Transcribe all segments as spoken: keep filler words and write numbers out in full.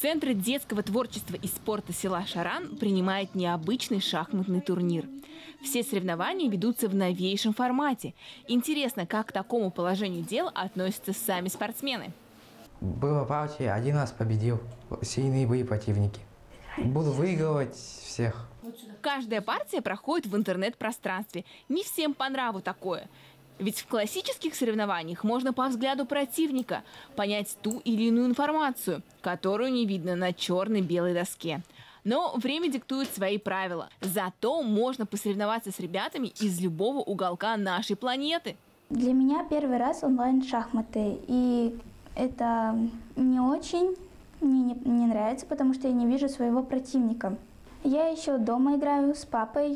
Центр детского творчества и спорта села Шаран принимает необычный шахматный турнир. Все соревнования ведутся в новейшем формате. Интересно, как к такому положению дел относятся сами спортсмены. Было партия, один раз победил. Сильные были противники. Буду выигрывать всех. Каждая партия проходит в интернет-пространстве. Не всем по нраву такое. Ведь в классических соревнованиях можно по взгляду противника понять ту или иную информацию, которую не видно на черно-белой доске. Но время диктует свои правила. Зато можно посоревноваться с ребятами из любого уголка нашей планеты. Для меня первый раз онлайн-шахматы. И это не очень мне не, не нравится, потому что я не вижу своего противника. Я еще дома играю с папой,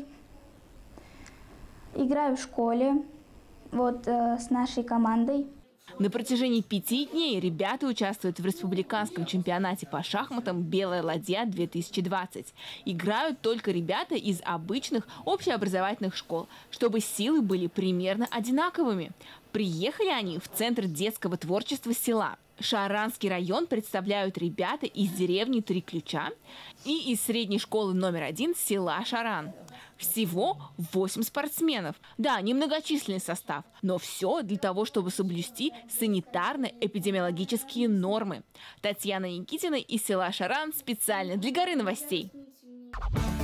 играю в школе. Вот э, с нашей командой. На протяжении пяти дней ребята участвуют в республиканском чемпионате по шахматам «Белая ладья-две тысячи двадцать». Играют только ребята из обычных общеобразовательных школ, чтобы силы были примерно одинаковыми. Приехали они в Центр детского творчества села. Шаранский район представляют ребята из деревни Три Ключа и из средней школы номер один села Шаран. Всего восемь спортсменов. Да, немногочисленный состав, но все для того, чтобы соблюсти санитарно-эпидемиологические нормы. Татьяна Никитина из села Шаран специально для Горы новостей.